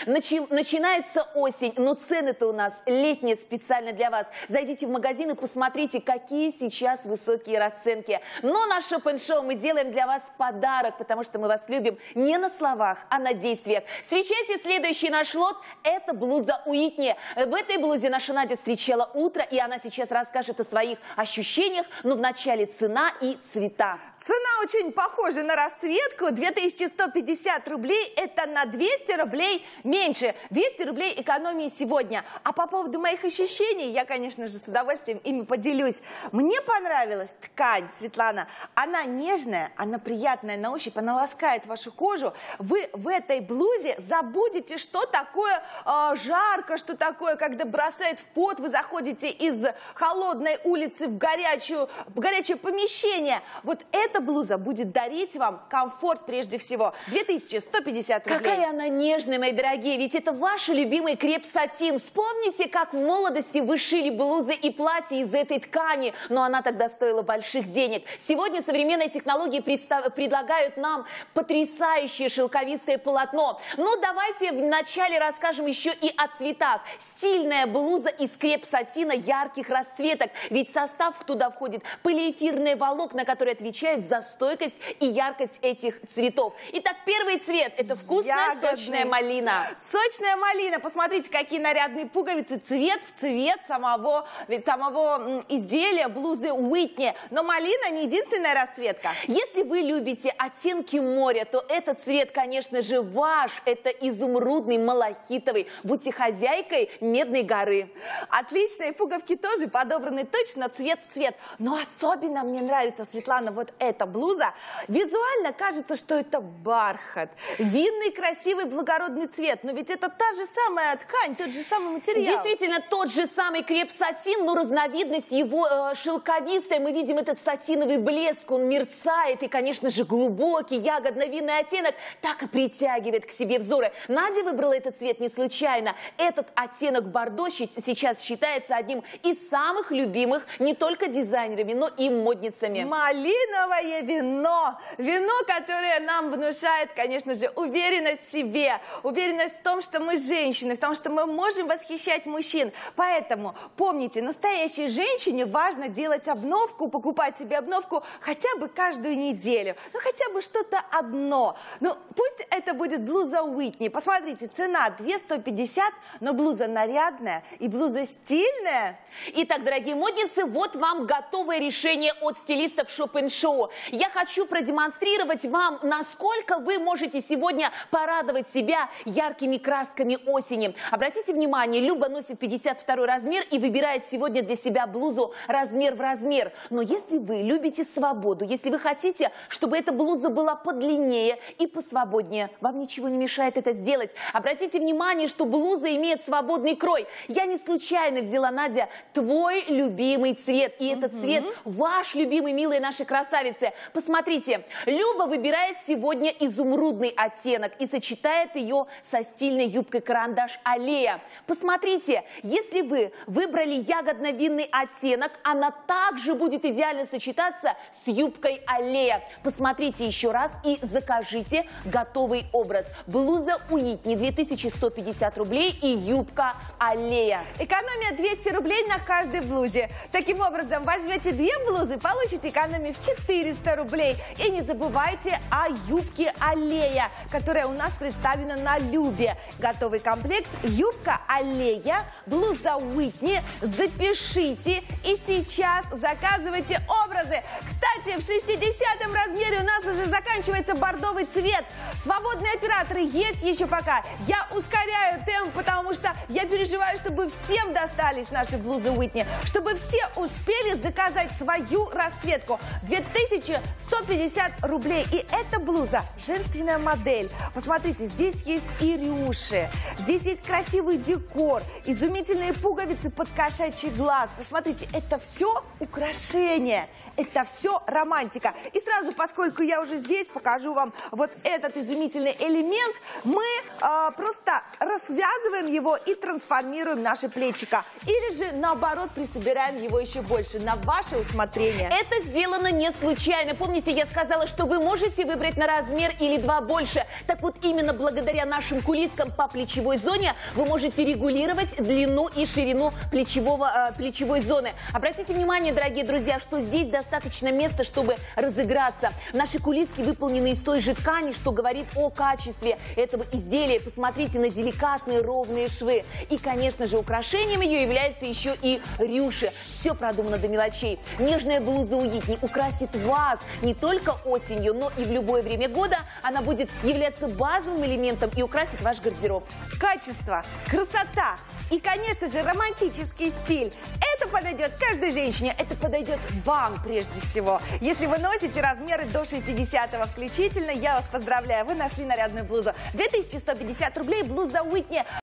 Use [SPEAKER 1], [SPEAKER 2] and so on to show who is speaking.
[SPEAKER 1] Начинается осень, но цены-то у нас летние специально для вас. Зайдите в магазин и посмотрите, какие сейчас высокие расценки. Но на Шопен-шоу мы делаем для вас подарок, потому что мы вас любим не на словах, а на действиях. Встречайте следующий наш лот. Это блуза Уитни. В этой блузе наша Надя встречала утро, и она сейчас расскажет о своих ощущениях. Но вначале цена и цвета.
[SPEAKER 2] Цена очень похожа на расцветку. 2150 рублей – это на 200 рублей меньше. 200 рублей экономии сегодня. А по поводу моих ощущений, я, конечно же, с удовольствием ими поделюсь. Мне понравилась ткань, Светлана. Она нежная, она приятная на ощупь, она ласкает вашу кожу. Вы в этой блузе забудете, что такое жарко, что такое, когда бросает в пот, вы заходите из холодной улицы в горячее помещение. Вот эта блуза будет дарить вам комфорт прежде всего. 2150 рублей.
[SPEAKER 1] Какая она нежная, мои дорогие, ведь это ваш любимый креп-сатин. Вспомните, как в молодости вы шили блузы и платья из этой ткани, но она тогда стоила больших денег. Сегодня современные технологии предлагают нам потрясающее шелковистое полотно. Но давайте вначале расскажем еще и о цветах. Стильная блуза из креп-сатина ярких расцветок, ведь в состав туда входит полиэфирные волокна, которые отвечают за стойкость и яркость этих цветов. Итак, первый цвет – это вкусная сочная малина.
[SPEAKER 2] Сочная малина. Посмотрите, какие нарядные пуговицы. Цвет в цвет самого изделия блузы Уитни. Но малина не единственная расцветка.
[SPEAKER 1] Если вы любите оттенки моря, то этот цвет, конечно же, ваш. Это изумрудный, малахитовый. Будьте хозяйкой Медной горы.
[SPEAKER 2] Отличные пуговки тоже подобраны точно цвет в цвет. Но особенно мне нравится, Светлана, вот эта блуза. Визуально кажется, что это бархат. Винный, красивый, благородный цвет. Но ведь это та же самая ткань, тот же самый материал.
[SPEAKER 1] Действительно, тот же самый креп-сатин, но разновидность его шелковистая. Мы видим этот сатиновый блеск, он мерцает. И, конечно же, глубокий ягодно-винный оттенок так и притягивает к себе взоры. Надя выбрала этот цвет не случайно. Этот оттенок бордо сейчас считается одним из самых любимых не только дизайнерами, но и модницами.
[SPEAKER 2] Малиновое вино. Вино, которое нам внушает, конечно же, уверенность в себе. Уверенность в том, что мы женщины, в том, что мы можем восхищать мужчин. Поэтому помните, настоящей женщине важно делать обновку, покупать себе обновку хотя бы каждую неделю. Ну, хотя бы что-то одно. Ну, пусть это будет блуза Уитни. Посмотрите, цена 2150, но блуза нарядная и блуза стильная.
[SPEAKER 1] Итак, дорогие модницы, вот вам готовое решение от стилистов Шопен-шоу. Я хочу продемонстрировать вам, насколько вы можете сегодня порадовать себя яркими красками осени. Обратите внимание, Люба носит 52 размер и выбирает сегодня для себя блузу размер в размер. Но если вы любите свободу, если вы хотите, чтобы эта блуза была подлиннее и посвободнее, вам ничего не мешает это сделать. Обратите внимание, что блуза имеет свободный крой. Я не случайно взяла, Надя, твой любимый цвет. И этот цвет ваш любимый, милые наши красавицы. Посмотрите, Люба выбирает сегодня изумрудный оттенок и сочетает ее со стильной юбкой карандаш аллея. Посмотрите, если вы выбрали ягодно-винный оттенок, она также будет идеально сочетаться с юбкой аллея. Посмотрите еще раз и закажите готовый образ. Блуза Уитни 2150 рублей и юбка аллея.
[SPEAKER 2] Экономия 200 рублей на каждой блузе. Таким образом, возьмете две блузы, получите экономию в 400 рублей. И не забывайте о юбке аллея, которая у нас представлена на Любе. Готовый комплект юбка аллея, блуза Уитни. Запишите и сейчас заказывайте образы. Кстати, в 60-м размере у нас уже заканчивается бордовый цвет. Свободные операторы есть еще пока. Я ускоряю темп, потому что я переживаю, чтобы всем достались наши блузы Уитни, чтобы все успели заказать свою расцветку. 2150 рублей. И эта блуза женственная модель. Посмотрите, здесь есть и рюши, здесь есть красивый декор, изумительные пуговицы под кошачий глаз. Посмотрите, это все украшения. Это все романтика. И сразу, поскольку я уже здесь, покажу вам вот этот изумительный элемент. Мы просто развязываем его и трансформируем наше плечико. Или же, наоборот, присобираем его еще больше, на ваше усмотрение.
[SPEAKER 1] Это сделано не случайно. Помните, я сказала, что вы можете выбрать на размер или два больше. Так вот, именно благодаря нашим кулискам по плечевой зоне вы можете регулировать длину и ширину плечевой зоны. Обратите внимание, дорогие друзья, что здесь достаточно места, чтобы разыграться. Наши кулиски выполнены из той же ткани, что говорит о качестве этого изделия. Посмотрите на деликатные ровные швы. И, конечно же, украшением ее является еще и рюши. Все продумано до мелочей. Нежная блуза Уитни украсит вас не только осенью, но и в любое время года. Она будет являться базовым элементом и украсит ваш гардероб.
[SPEAKER 2] Качество, красота и, конечно же, романтический стиль. Это подойдет каждой женщине, это подойдет вам прежде всего. Если вы носите размеры до 60-го включительно, я вас поздравляю, вы нашли нарядную блузу. 2150 рублей блуза Уитни.